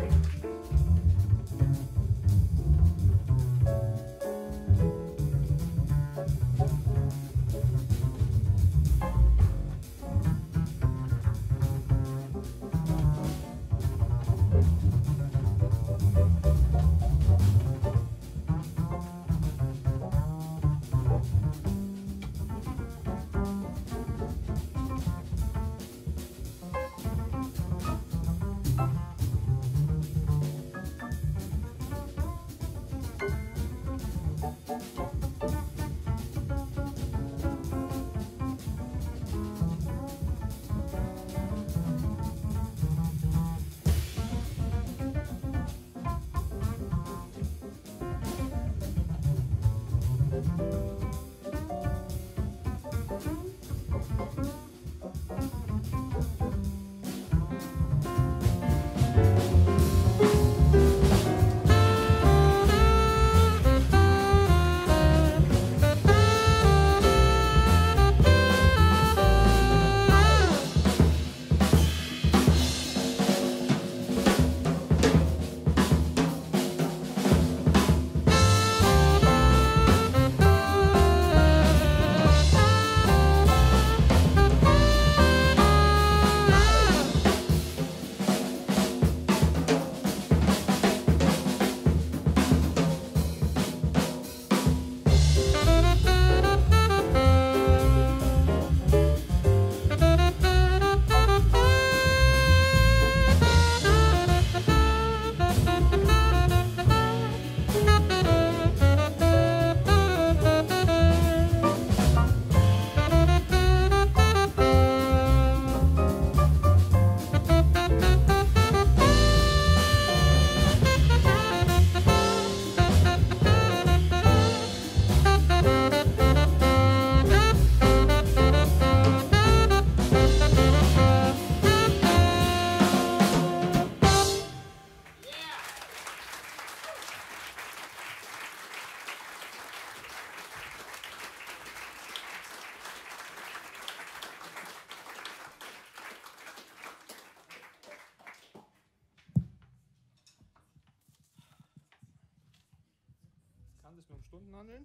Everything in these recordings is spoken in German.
sich nur um Stunden handeln,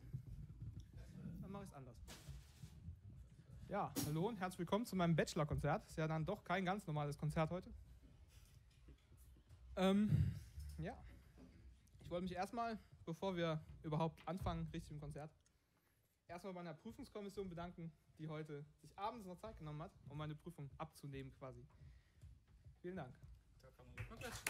dann mache ich es anders. Ja, hallo und herzlich willkommen zu meinem Bachelor-Konzert. Ist ja dann doch kein ganz normales Konzert heute. Ja, ich wollte mich erstmal, bevor wir überhaupt anfangen, richtig im Konzert, erstmal bei einer Prüfungskommission bedanken, die heute sich abends noch Zeit genommen hat, um meine Prüfung abzunehmen quasi. Vielen Dank. Da kann man mal klatschen.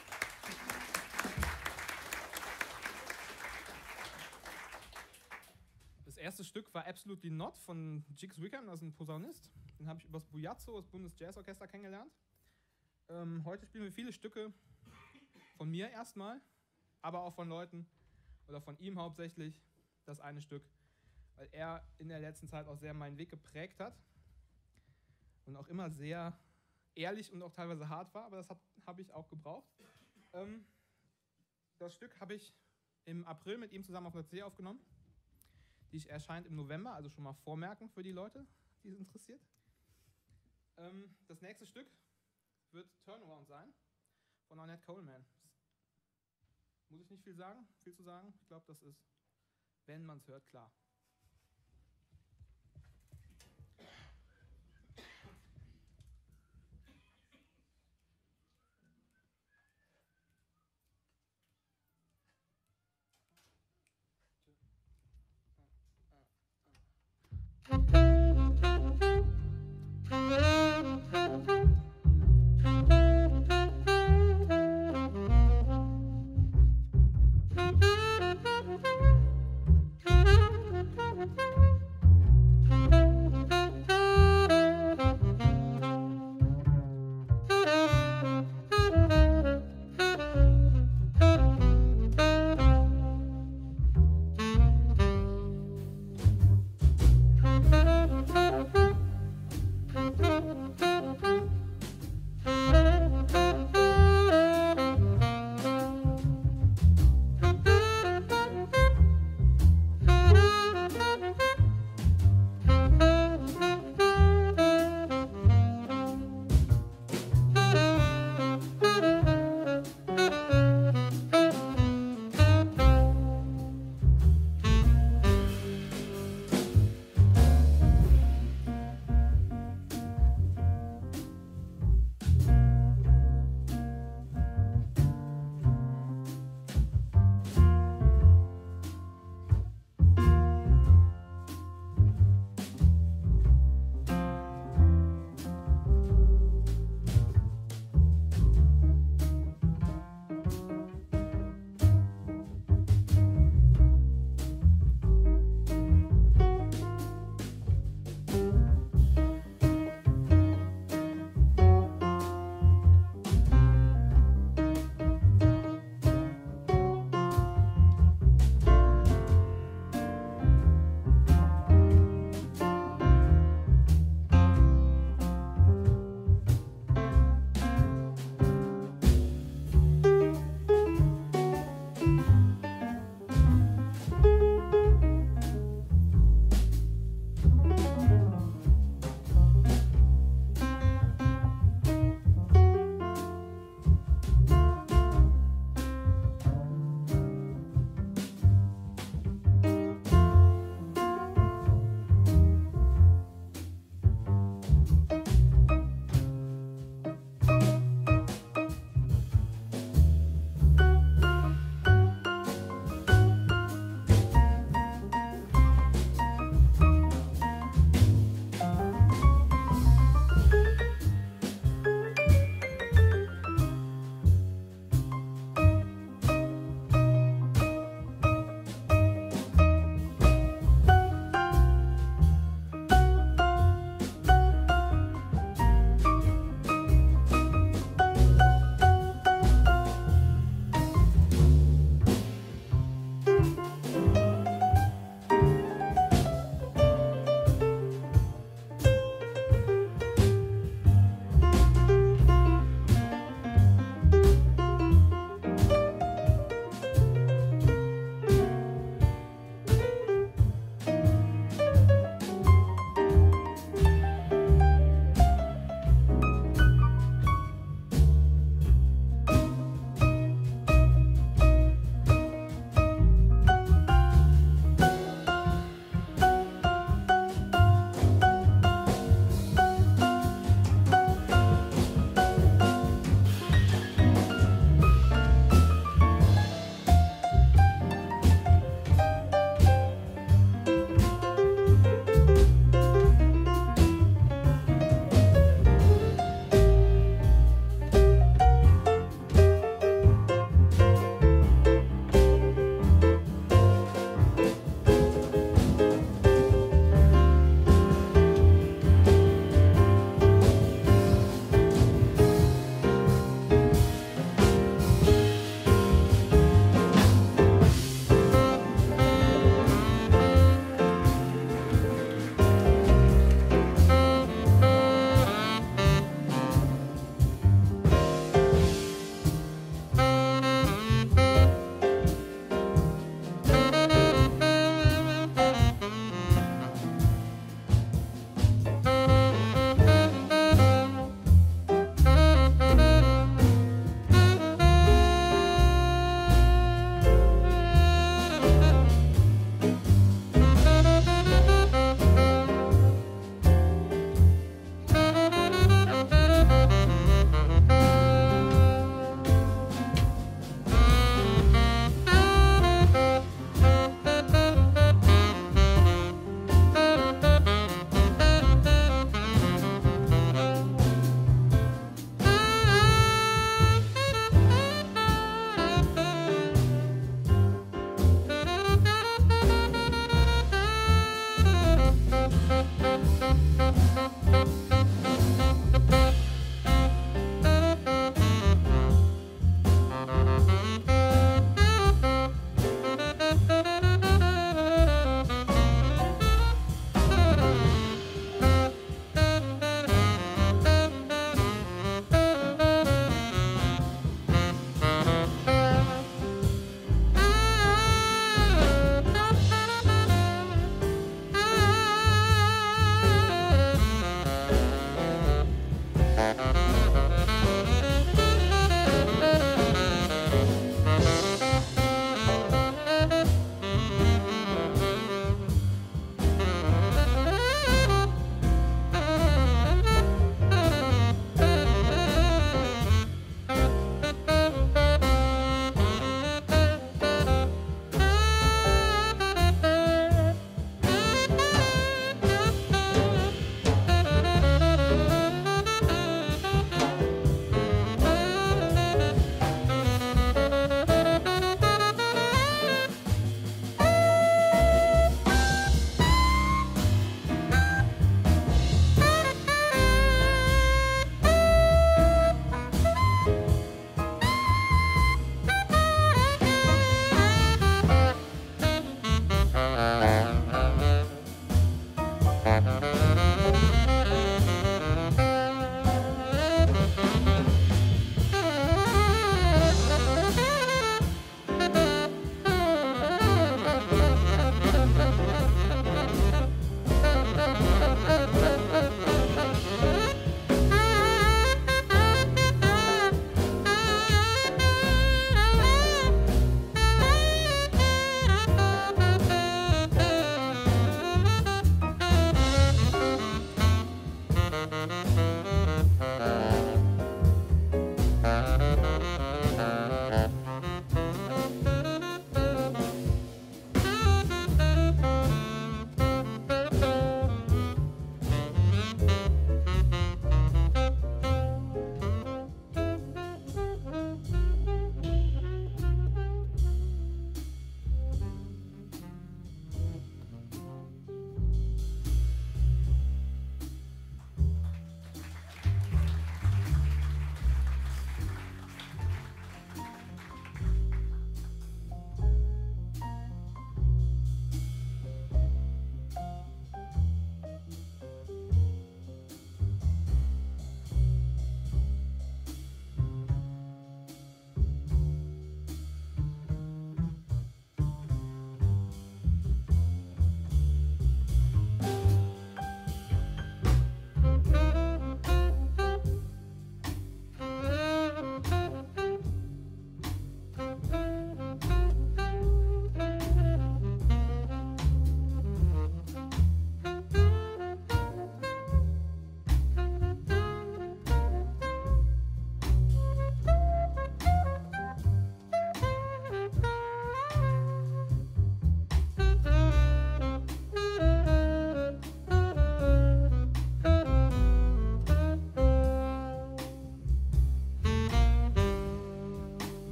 Das erste Stück war Absolutely Not von Jigs Wickham, das ist ein Posaunist. Den habe ich übers Bujazzo, das Bundesjazzorchester, kennengelernt. Heute spielen wir viele Stücke von mir erstmal, aber auch von Leuten oder von ihm hauptsächlich das eine Stück, weil er in der letzten Zeit auch sehr meinen Weg geprägt hat und auch immer sehr ehrlich und auch teilweise hart war, aber das habe ich auch gebraucht. Das Stück habe ich im April mit ihm zusammen auf der CD aufgenommen. Die erscheint im November, also schon mal vormerken für die Leute, die es interessiert. Das nächste Stück wird Turnaround sein von Ornette Coleman. Muss ich nicht viel zu sagen. Ich glaube, das ist, wenn man es hört, klar.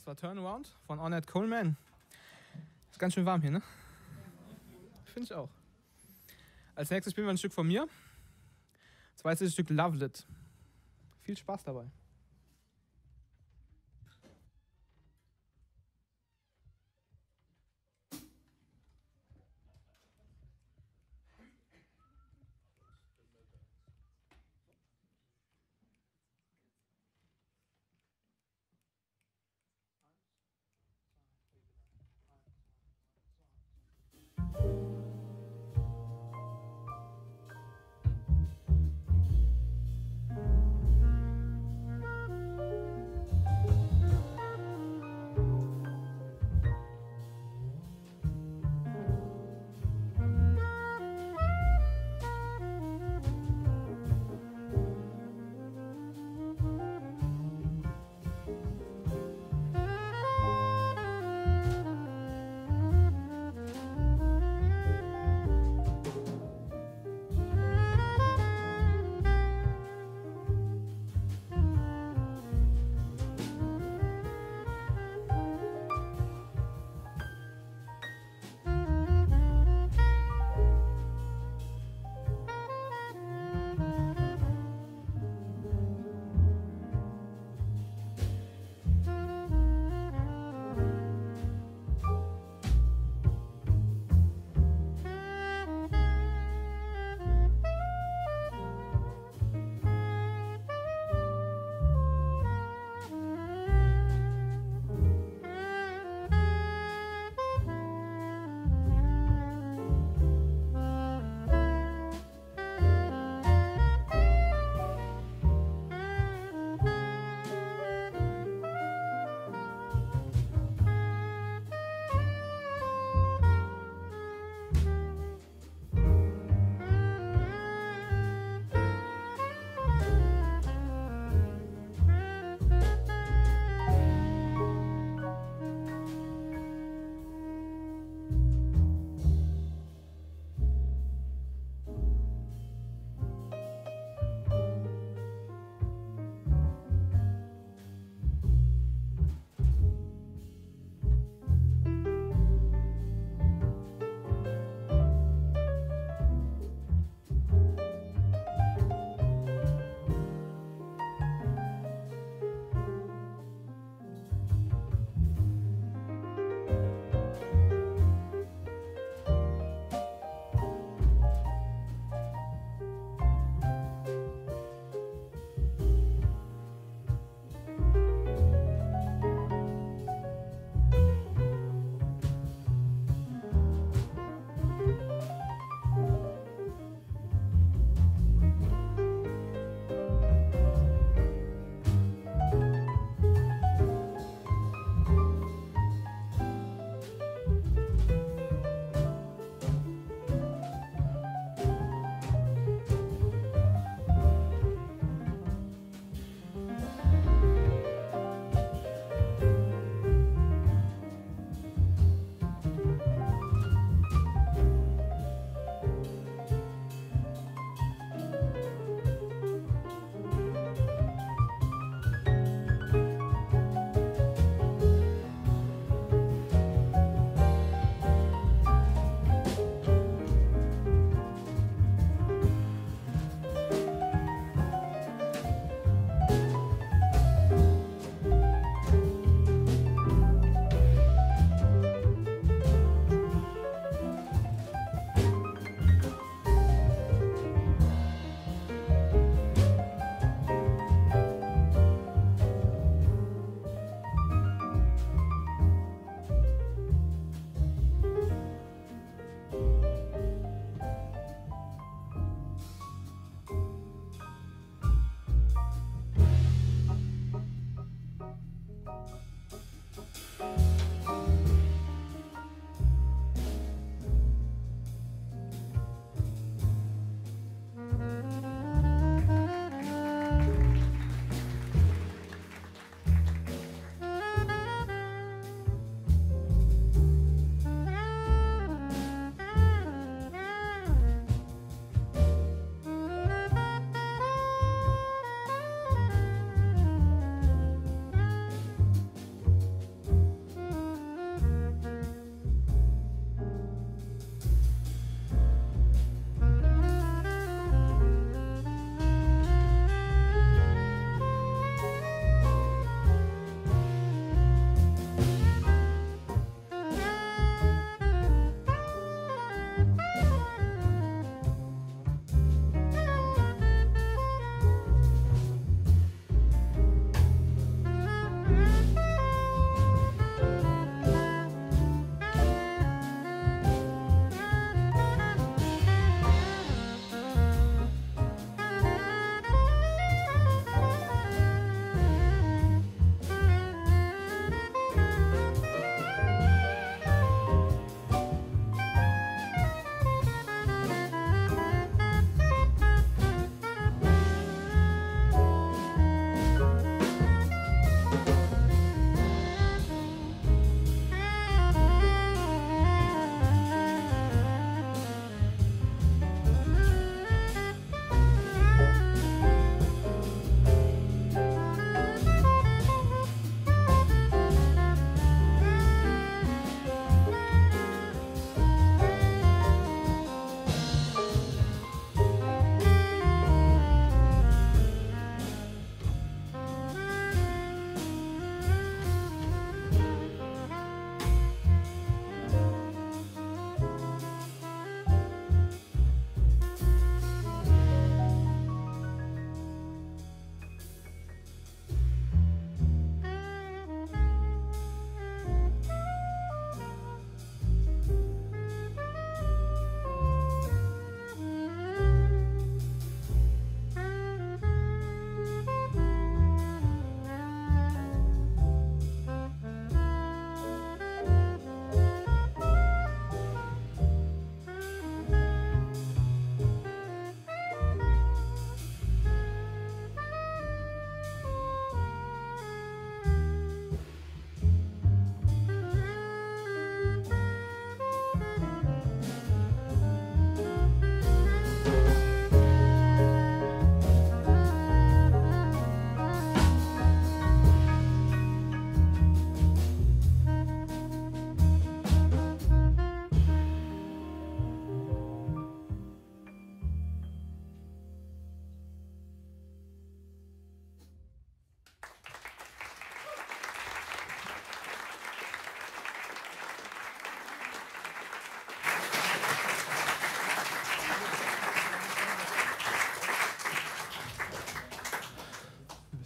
Das war Turnaround von Ornette Coleman. Ist ganz schön warm hier, ne? Finde ich auch. Als nächstes spielen wir ein Stück von mir. Das zweite Stück Lovelet. Viel Spaß dabei.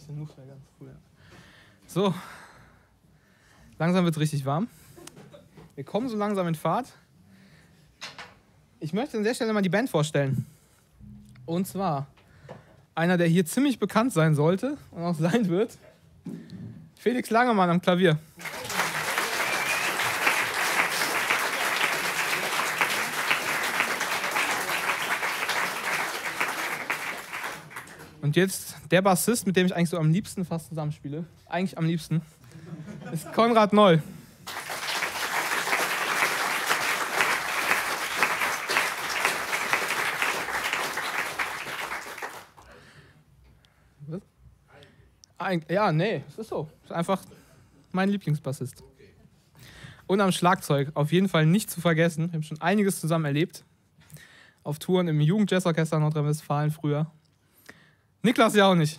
bisschen Luft wäre ganz cool. Ja. So, langsam wird es richtig warm. Wir kommen so langsam in Fahrt. Ich möchte an der Stelle mal die Band vorstellen. Und zwar einer, der hier ziemlich bekannt sein sollte und auch sein wird. Felix Langemann am Klavier. Und jetzt der Bassist, mit dem ich eigentlich so am liebsten fast zusammenspiele, eigentlich am liebsten, ist Konrad Noll. Was? Ja, nee, es ist so. Es ist einfach mein Lieblingsbassist. Und am Schlagzeug, auf jeden Fall nicht zu vergessen. Wir haben schon einiges zusammen erlebt. Auf Touren im Jugendjazzorchester Nordrhein-Westfalen früher. Niklas ja auch nicht.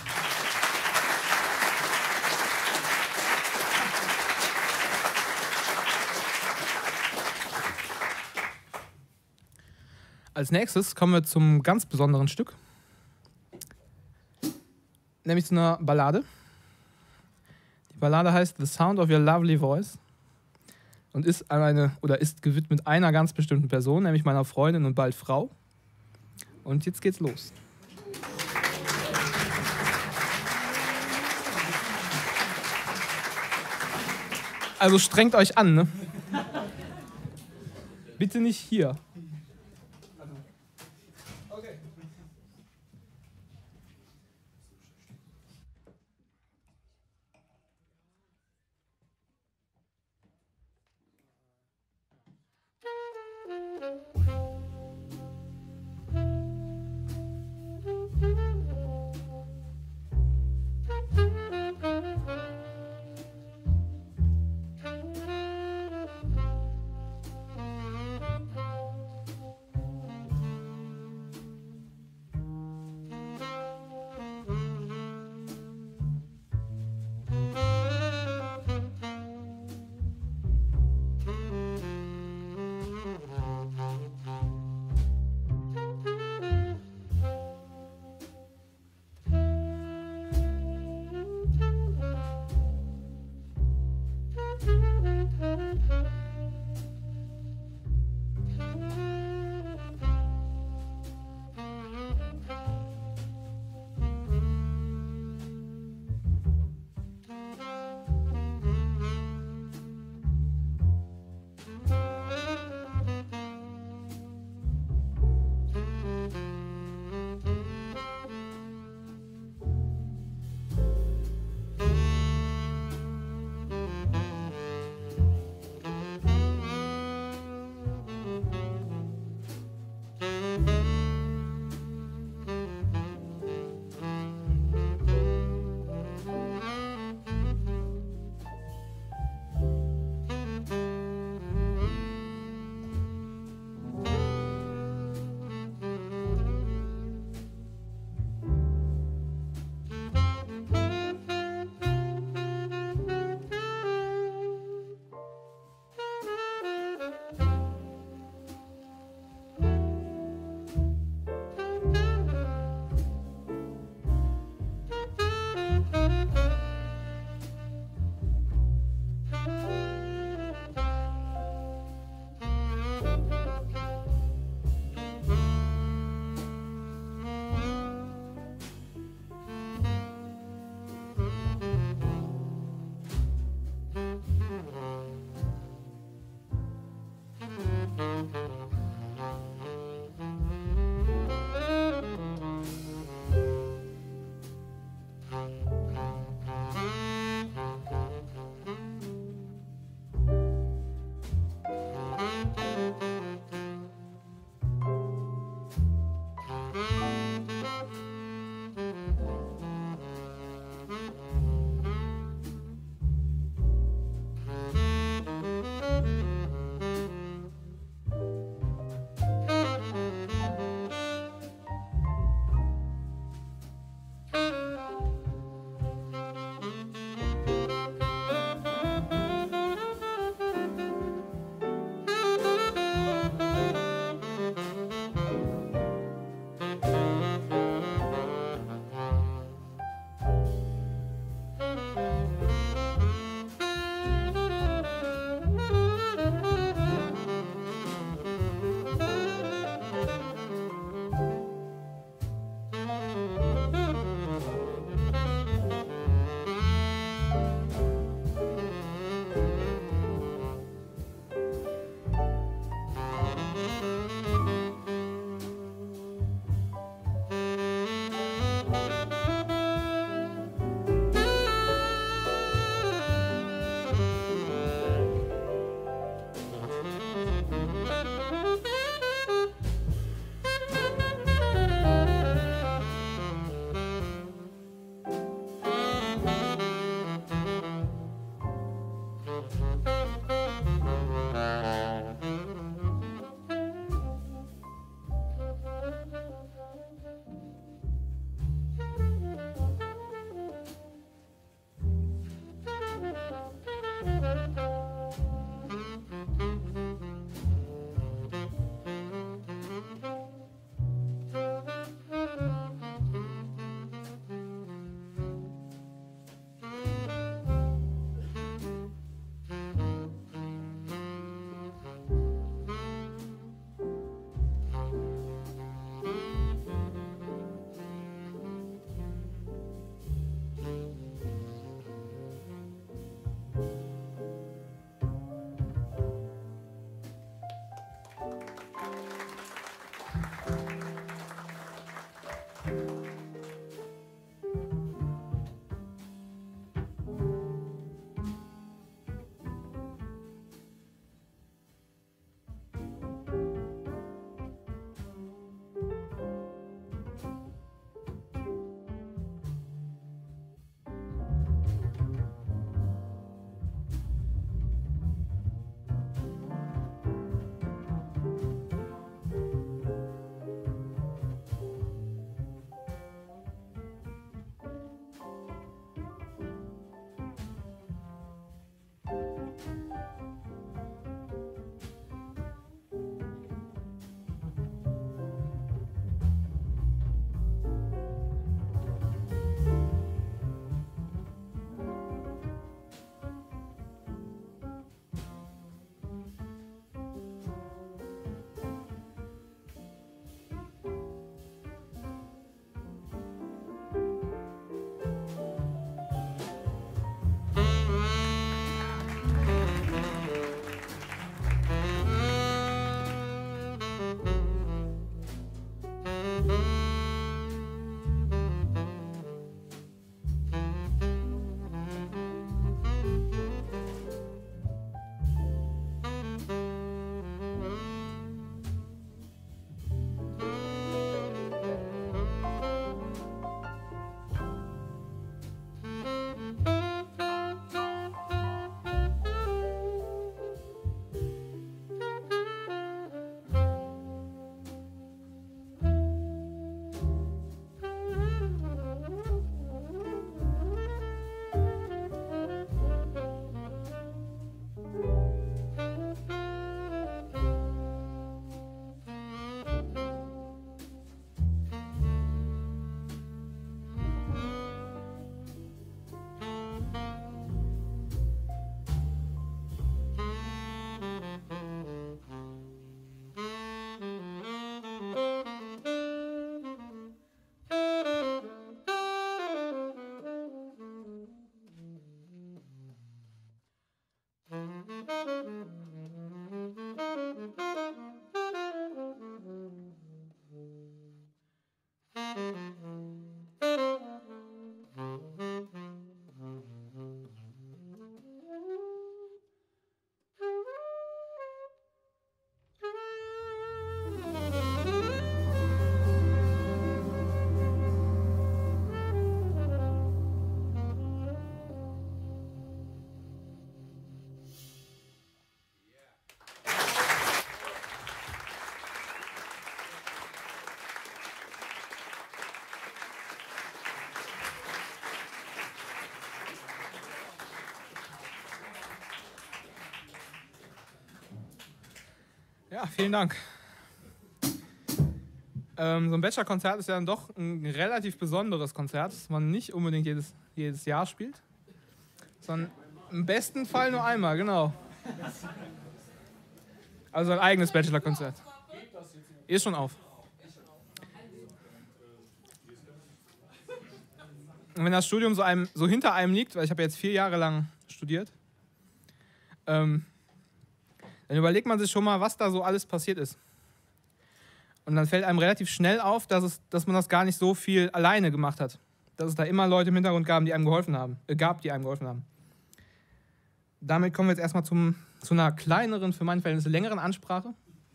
Als nächstes kommen wir zum ganz besonderen Stück. Nämlich zu einer Ballade. Die Ballade heißt The Sound of Your Lovely Voice und ist gewidmet einer ganz bestimmten Person, nämlich meiner Freundin und bald Frau. Und jetzt geht's los. Also strengt euch an, ne? Bitte nicht hier. Okay. Ja, vielen Dank. So ein Bachelor-Konzert ist ja dann doch ein relativ besonderes Konzert, das man nicht unbedingt jedes Jahr spielt, sondern im besten Fall nur einmal, genau. Also ein eigenes Bachelor-Konzert. Ist schon auf. Und wenn das Studium so hinter einem liegt, weil ich habe jetzt 4 Jahre lang studiert, dann überlegt man sich schon mal, was da so alles passiert ist. Und dann fällt einem relativ schnell auf, dass man das gar nicht so viel alleine gemacht hat. Dass es da immer Leute im Hintergrund gab, die einem geholfen haben. Damit kommen wir jetzt erstmal zu einer kleineren, für meine Verhältnisse längeren Ansprache.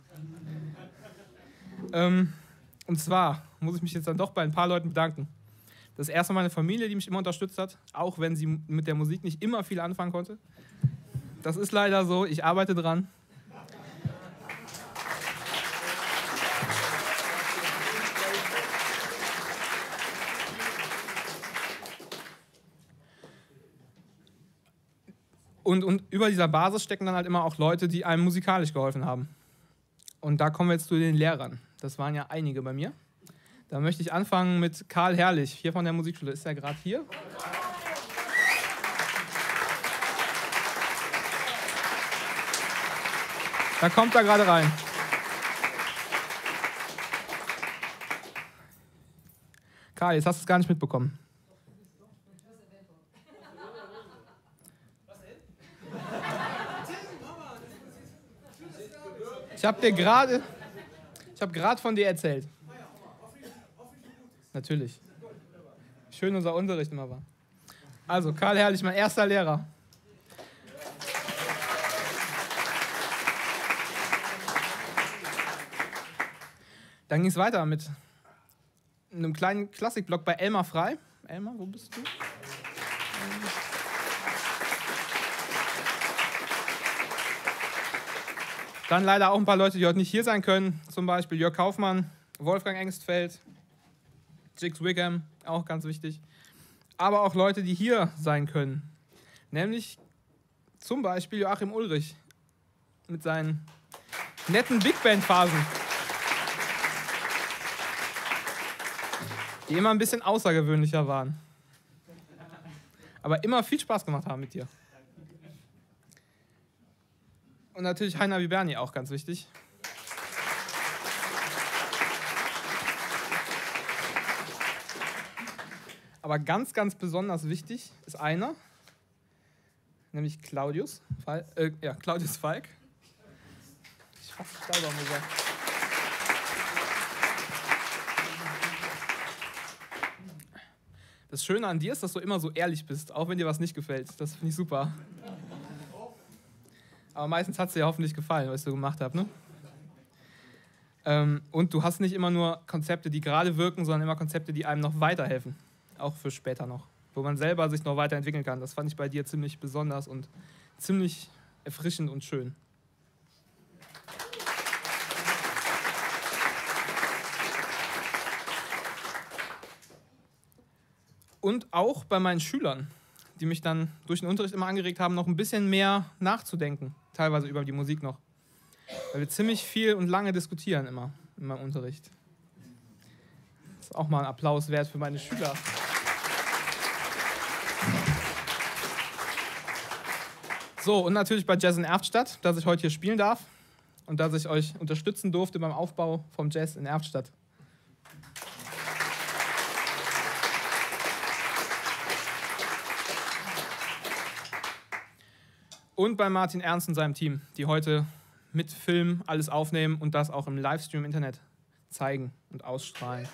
Und zwar muss ich mich jetzt dann doch bei ein paar Leuten bedanken. Das ist erstmal meine Familie, die mich immer unterstützt hat, auch wenn sie mit der Musik nicht immer viel anfangen konnte. Das ist leider so, ich arbeite dran. Und über dieser Basis stecken dann halt immer auch Leute, die einem musikalisch geholfen haben. Und da kommen wir jetzt zu den Lehrern. Das waren ja einige bei mir. Da möchte ich anfangen mit Karl Herrlich, hier von der Musikschule. Ist er gerade hier? Da kommt er gerade rein. Karl, jetzt hast du es gar nicht mitbekommen. Ich habe gerade von dir erzählt. Natürlich. Schön unser Unterricht immer war. Also, Karl Herrlich, mein erster Lehrer. Dann ging es weiter mit einem kleinen Klassikblock bei Elmar Frei. Elmar, wo bist du? Dann leider auch ein paar Leute, die heute nicht hier sein können. Zum Beispiel Jörg Kaufmann, Wolfgang Engstfeld, Jigs Wickham, auch ganz wichtig. Aber auch Leute, die hier sein können. Nämlich zum Beispiel Joachim Ulrich mit seinen netten Big Band-Phasen. Die immer ein bisschen außergewöhnlicher waren. Aber immer viel Spaß gemacht haben mit dir. Und natürlich Heiner Viberni, auch ganz wichtig. Aber ganz, ganz besonders wichtig ist einer, nämlich Claudius Falk. Ich fasse mich selber gesagt. Das Schöne an dir ist, dass du immer so ehrlich bist, auch wenn dir was nicht gefällt. Das finde ich super. Aber meistens hat es dir ja hoffentlich gefallen, was ich so gemacht habe, ne? Und du hast nicht immer nur Konzepte, die gerade wirken, sondern immer Konzepte, die einem noch weiterhelfen. Auch für später noch. Wo man selber sich noch weiterentwickeln kann. Das fand ich bei dir ziemlich besonders und ziemlich erfrischend und schön. Und auch bei meinen Schülern, die mich dann durch den Unterricht immer angeregt haben, noch ein bisschen mehr nachzudenken. Teilweise über die Musik noch. Weil wir ziemlich viel und lange diskutieren immer in meinem Unterricht. Das ist auch mal ein Applaus wert für meine Schüler. So, und natürlich bei Jazz in Erftstadt, dass ich heute hier spielen darf und dass ich euch unterstützen durfte beim Aufbau vom Jazz in Erftstadt. Und bei Martin Ernst und seinem Team, die heute mit Film alles aufnehmen und das auch im Livestream im Internet zeigen und ausstrahlen.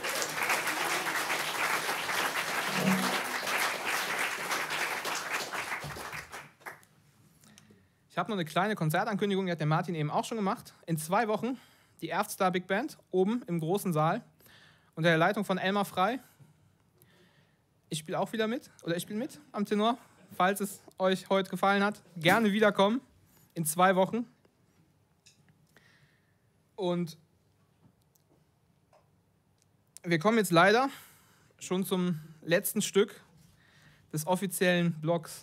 Ich habe noch eine kleine Konzertankündigung, die hat der Martin eben auch schon gemacht. In 2 Wochen die Erftstar Big Band oben im großen Saal unter der Leitung von Elmar Frei. Ich spiele auch wieder mit, oder ich spiele mit am Tenor. Falls es euch heute gefallen hat, gerne wiederkommen in 2 Wochen. Und wir kommen jetzt leider schon zum letzten Stück des offiziellen Blocks.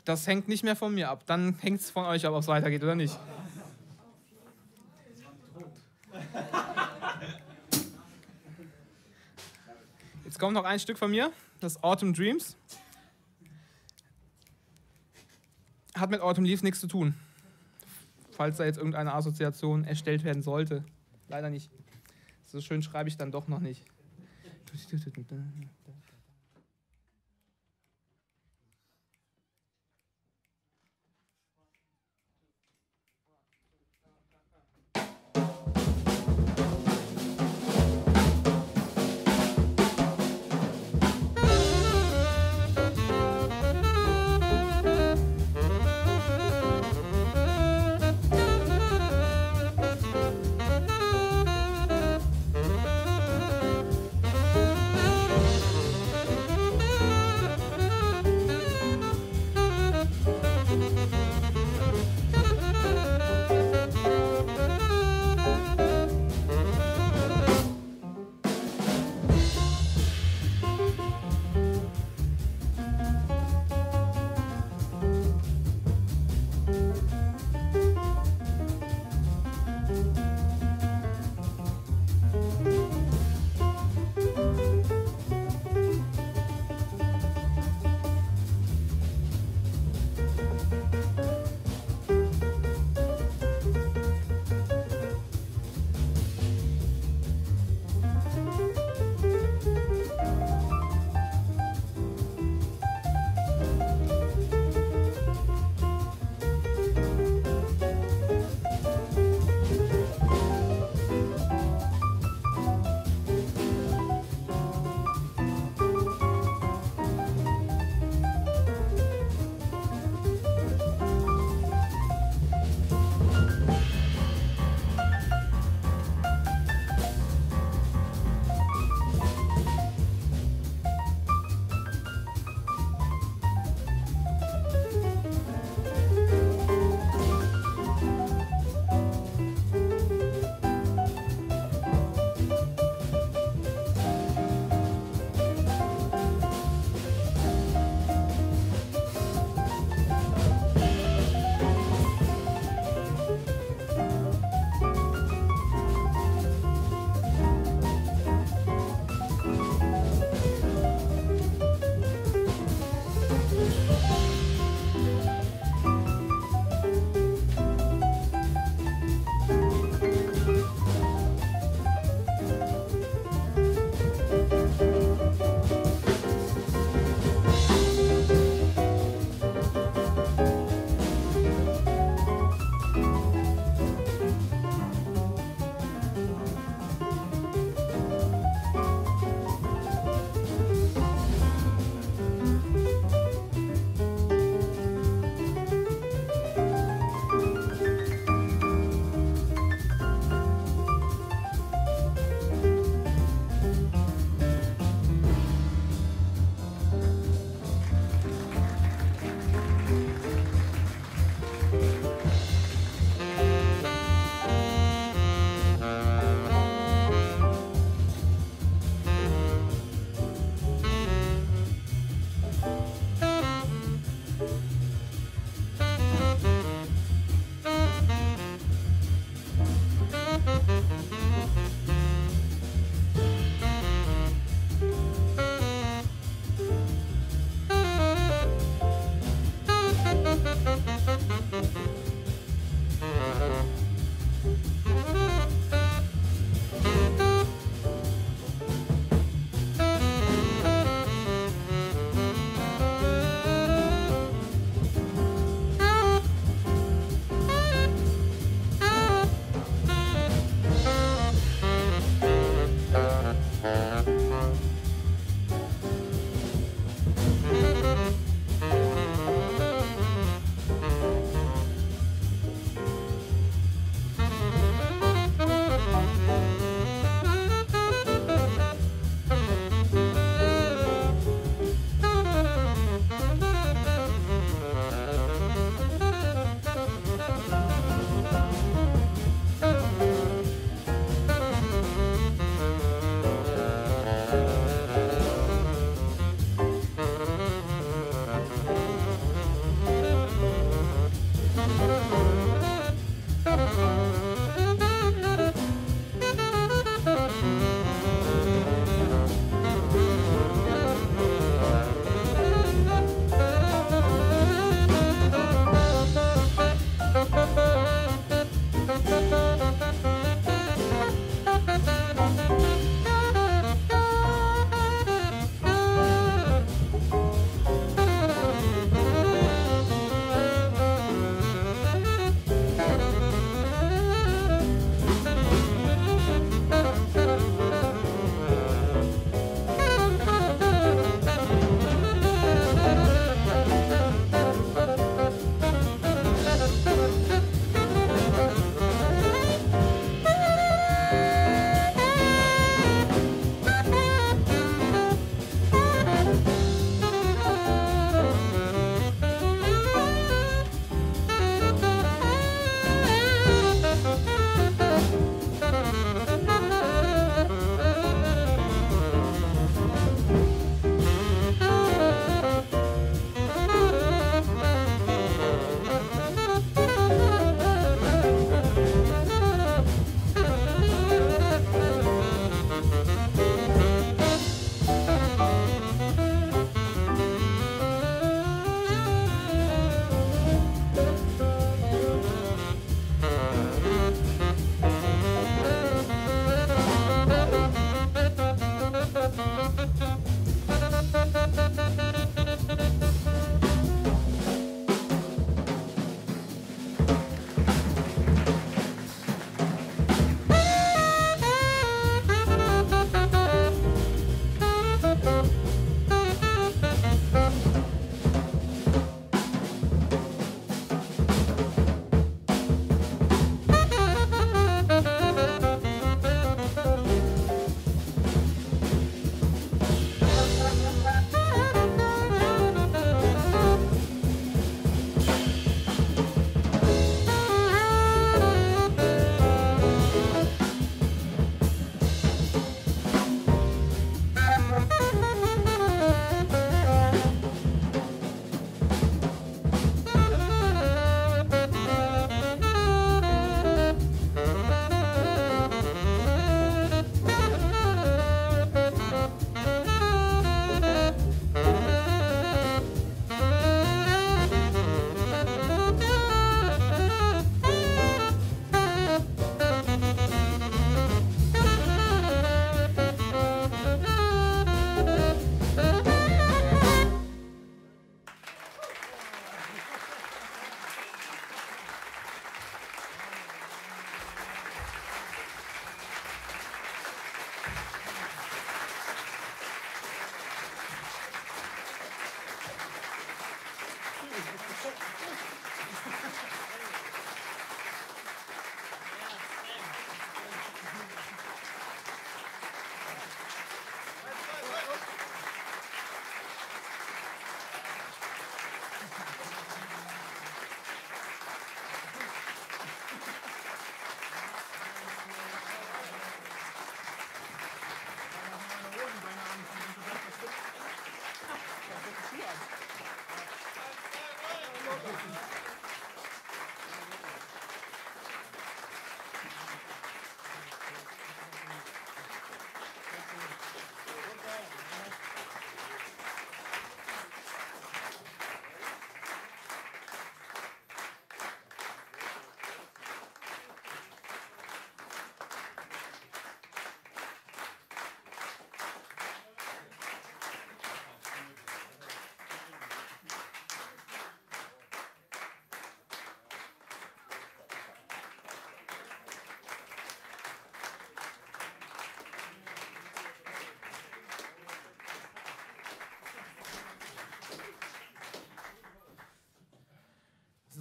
Das hängt nicht mehr von mir ab. Dann hängt es von euch ab, ob es weitergeht oder nicht. Jetzt kommt noch ein Stück von mir, das Autumn Dreams. Hat mit Autumn Leaves nichts zu tun. Falls da jetzt irgendeine Assoziation erstellt werden sollte. Leider nicht. So schön schreibe ich dann doch noch nicht.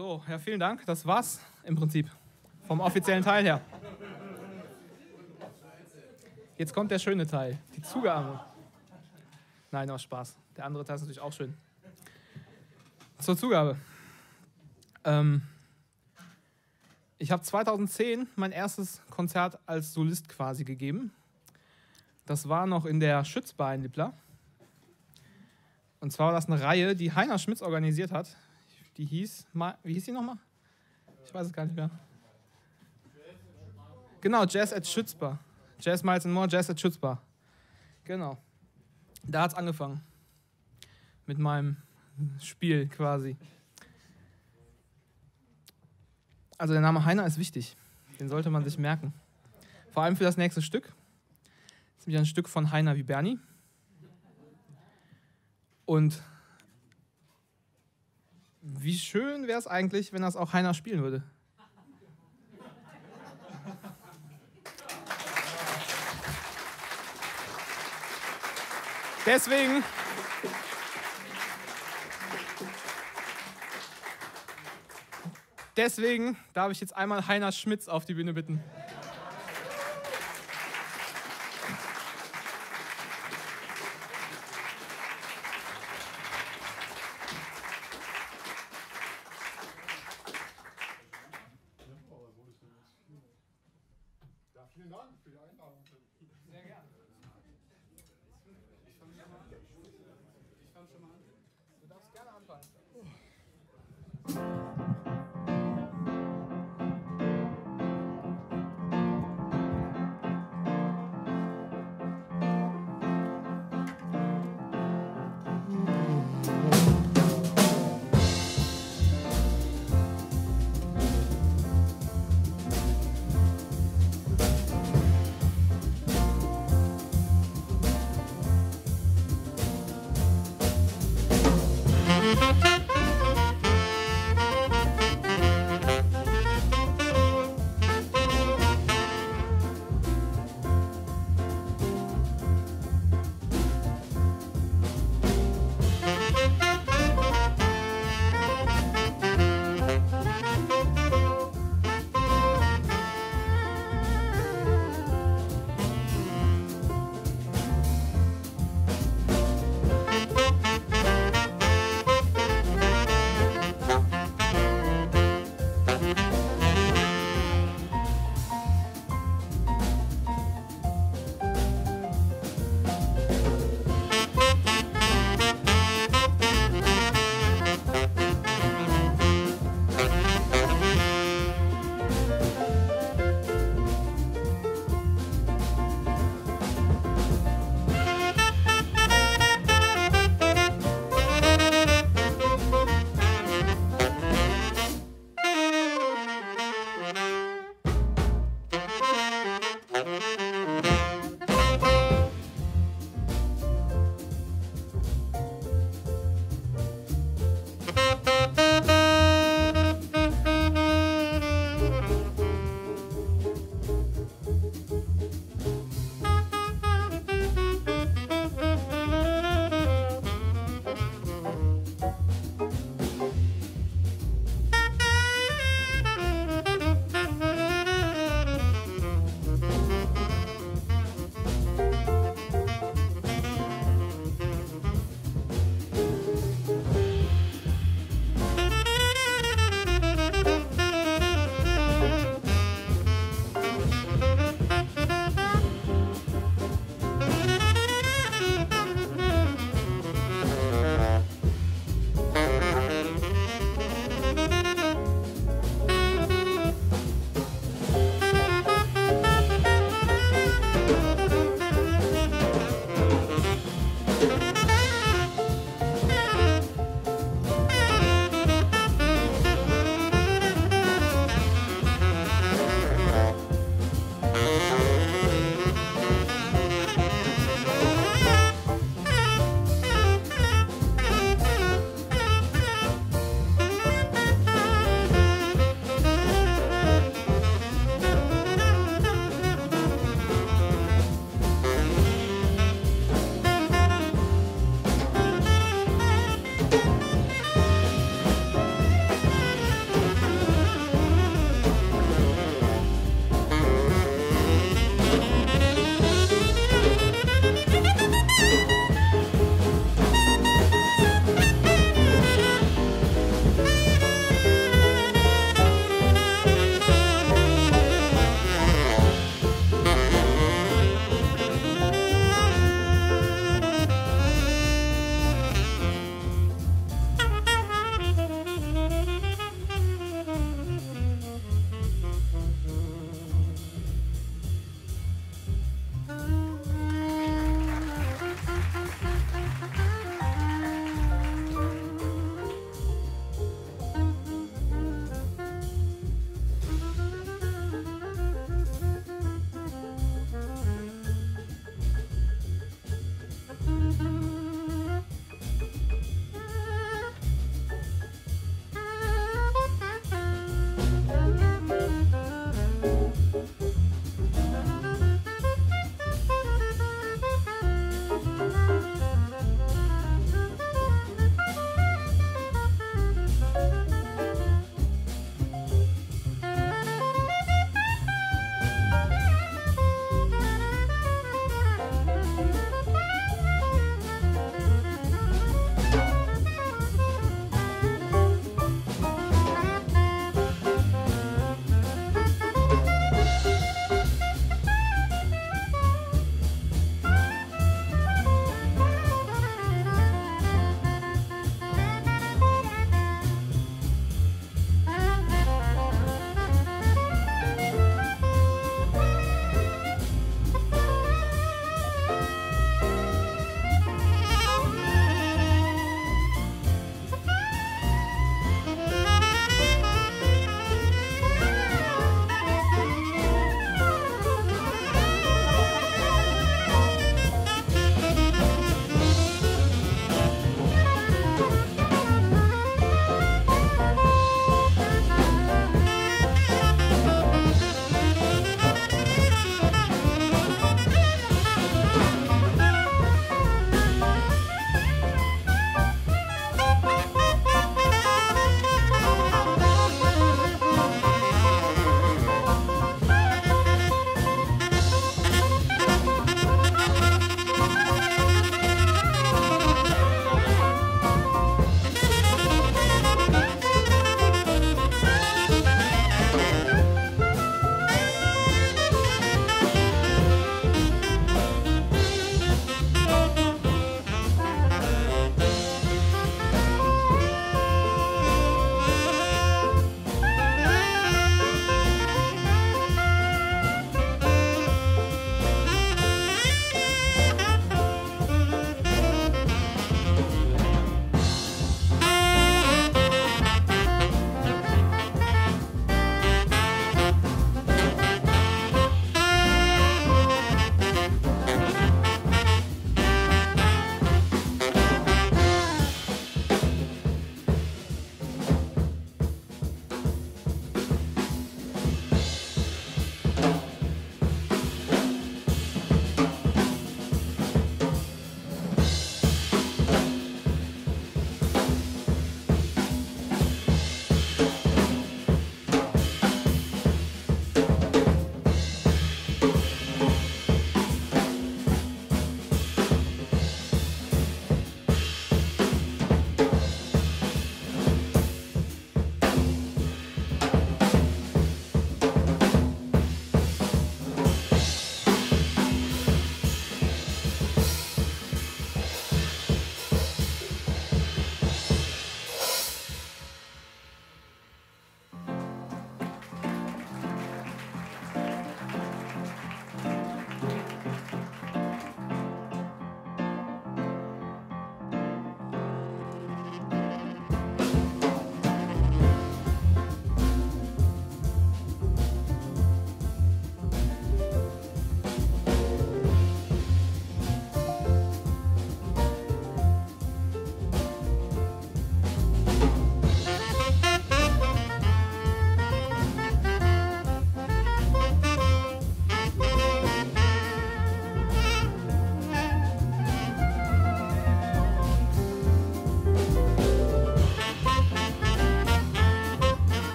So, ja, vielen Dank. Das war's im Prinzip vom offiziellen Teil her. Jetzt kommt der schöne Teil, die Zugabe. Nein, noch Spaß. Der andere Teil ist natürlich auch schön. Zur Zugabe. Ich habe 2010 mein erstes Konzert als Solist quasi gegeben. Das war noch in der Schützbar in Lippla. Und zwar war das eine Reihe, die Heiner Schmitz organisiert hat. Die hieß, wie hieß die nochmal? Ich weiß es gar nicht mehr. Genau, Jazz at Schützbar. Jazz Miles and More, Jazz at Schützbar. Genau. Da hat es angefangen. Mit meinem Spiel quasi. Also der Name Heiner ist wichtig. Den sollte man sich merken. Vor allem für das nächste Stück. Das ist nämlich ein Stück von Heiner wie Bernie. Und wie schön wäre es eigentlich, wenn das auch Heiner spielen würde. Deswegen darf ich jetzt einmal Heiner Schmitz auf die Bühne bitten. Ja, vielen Dank für die Einladung. Sehr gerne. Ich fange schon mal an. Du darfst gerne anfangen.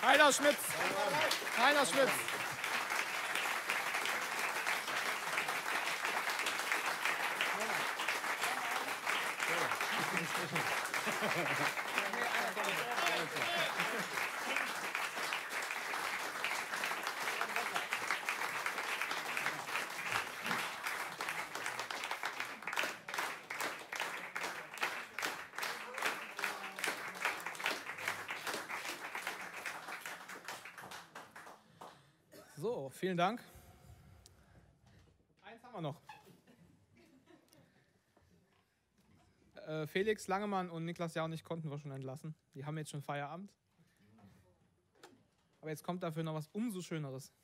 Rainer Schmitz. Rainer Schmitz. So, vielen Dank. Eins haben wir noch. Felix Langemann und Niklas Jaunig konnten wir schon entlassen. Die haben jetzt schon Feierabend. Aber jetzt kommt dafür noch was umso Schöneres.